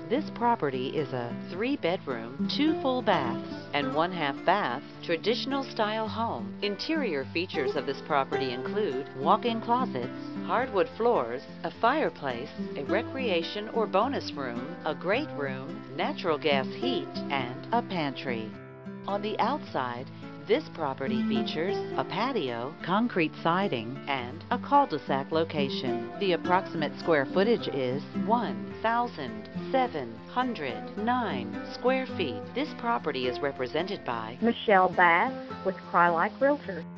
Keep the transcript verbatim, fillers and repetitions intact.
This property is a three-bedroom, two full baths, and one half-bath, traditional-style home. Interior features of this property include walk-in closets, hardwood floors, a fireplace, a recreation or bonus room, a great room, natural gas heat, and a pantry. On the outside, this property features a patio, concrete siding, and a cul-de-sac location. The approximate square footage is one thousand seven hundred nine square feet. This property is represented by Michele with Crye-Leike Realtors.